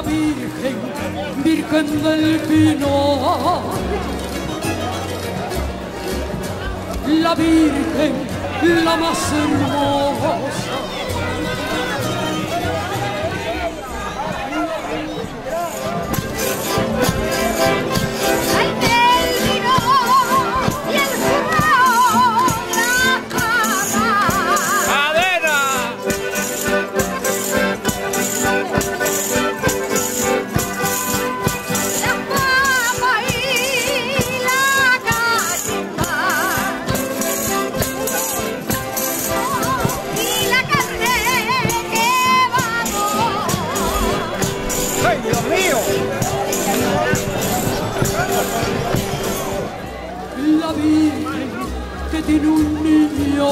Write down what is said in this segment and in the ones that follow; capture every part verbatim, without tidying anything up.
La Virgen, Virgen del Pino, la Virgen, la más hermosa. La Virgen que tiene un niño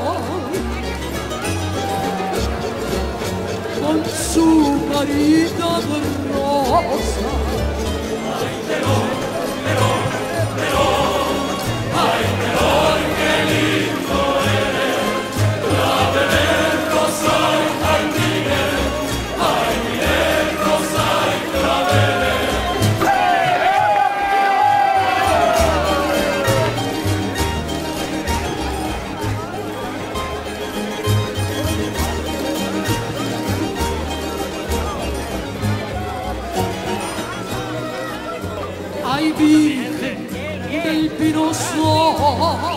con su carita de rosa. Ay, Terón, Terón, Terón, ay, Terón, qué lindo eres, la bebé rosa y jardines, ay, mire rosa y claveles. Ay, Virgen del Pinoso,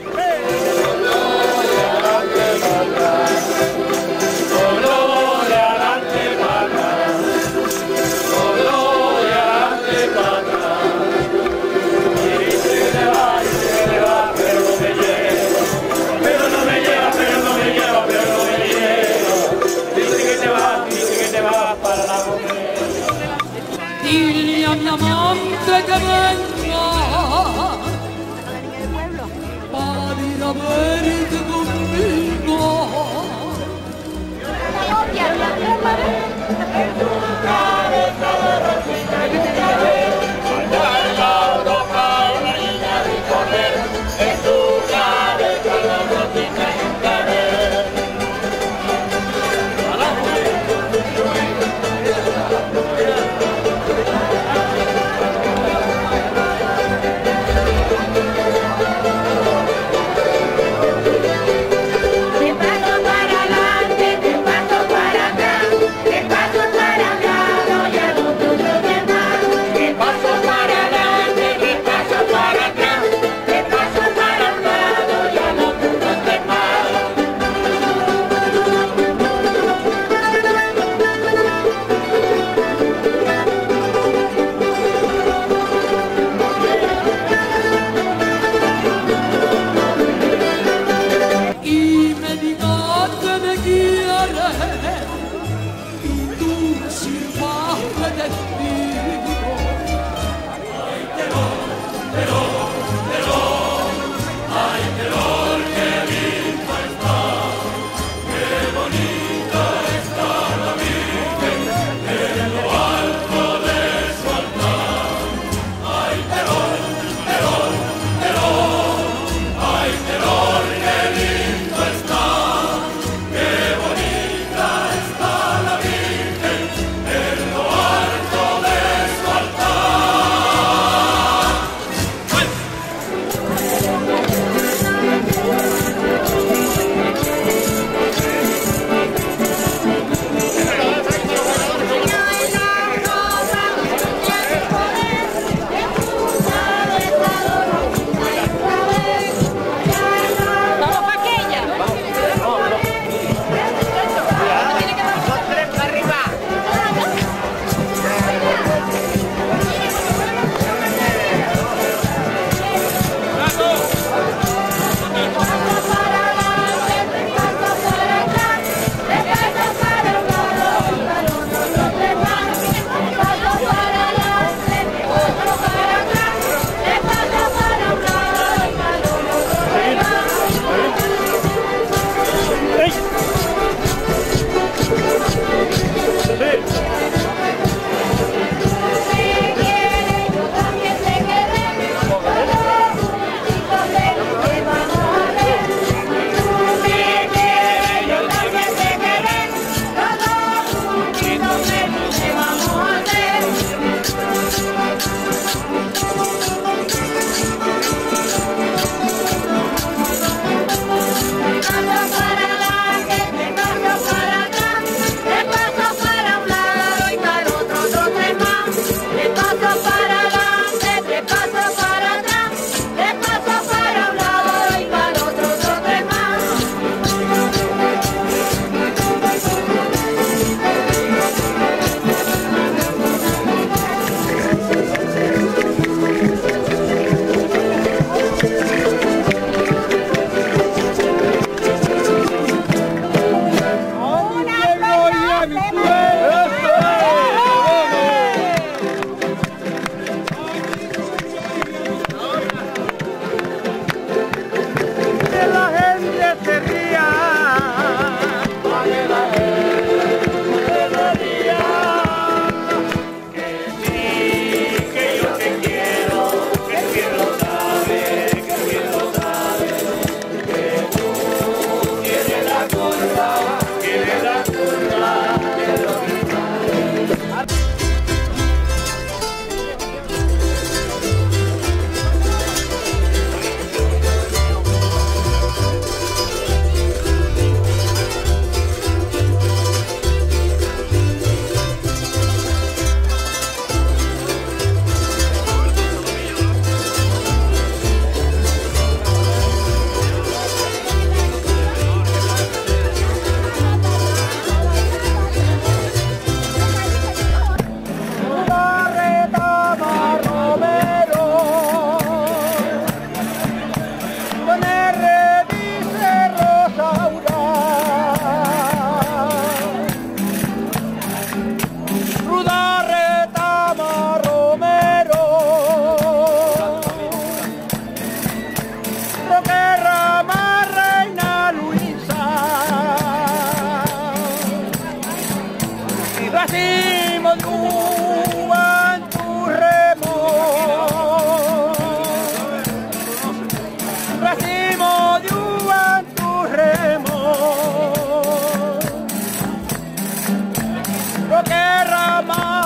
dile a mi amante que venga para ir a verte conmigo. En tu cabeza de rosita y un clavel, allá en la Europa una niña de correr. En tu cabeza de rosita y un clavel. De paso para adelante, de paso para atrás. racimo de uva en tu remo, racimo de uva en tu remo, lo que rama